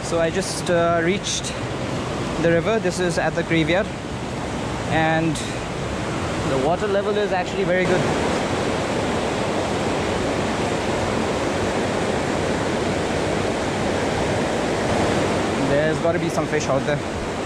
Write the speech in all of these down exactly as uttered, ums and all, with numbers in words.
So I just uh, reached the river. This is at the graveyard, and the water level is actually very good. There's got to be some fish out there.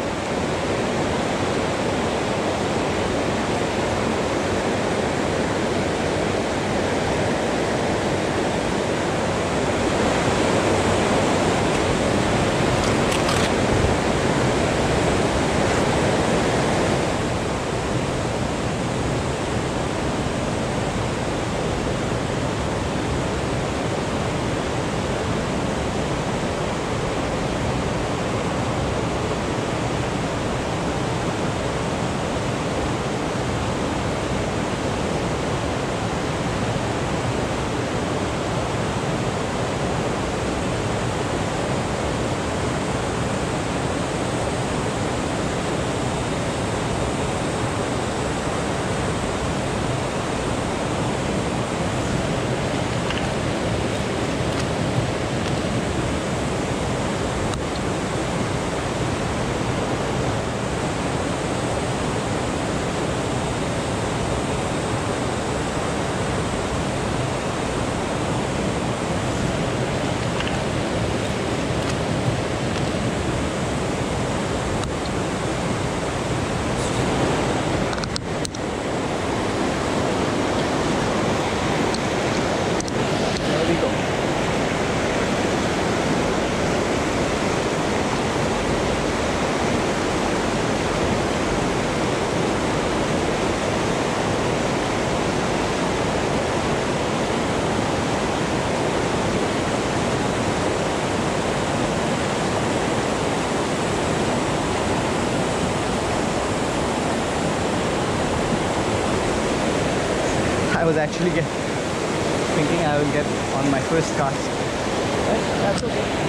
I was actually get, thinking I will get on my first cast, but that's okay.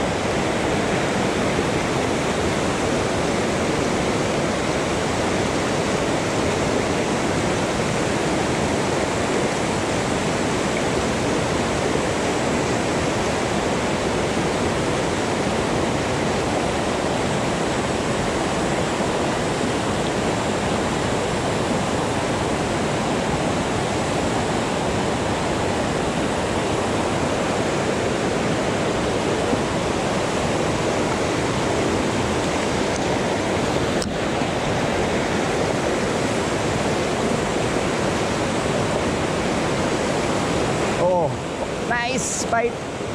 Nice bite.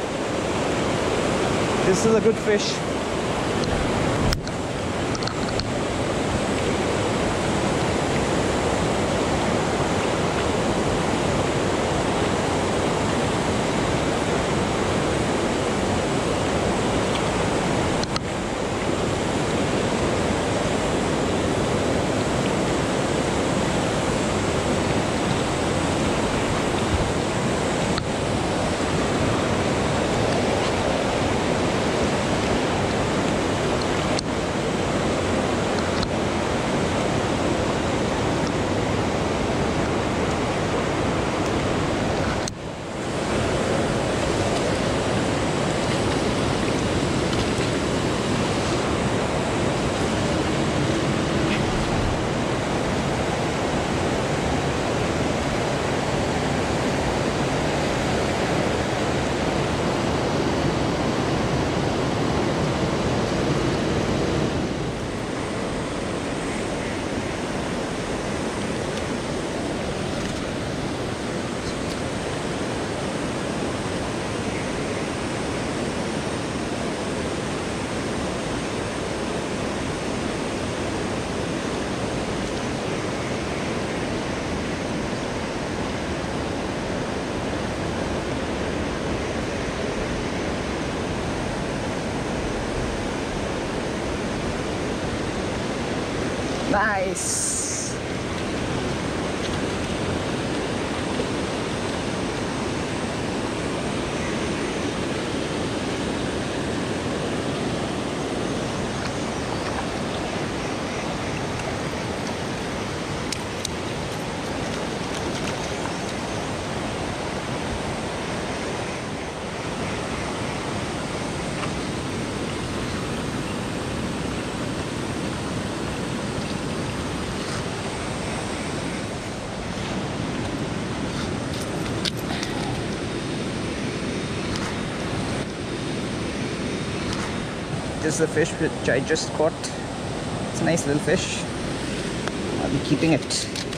This is a good fish. Nice. This is the fish which I just caught. It's a nice little fish. I'll be keeping it.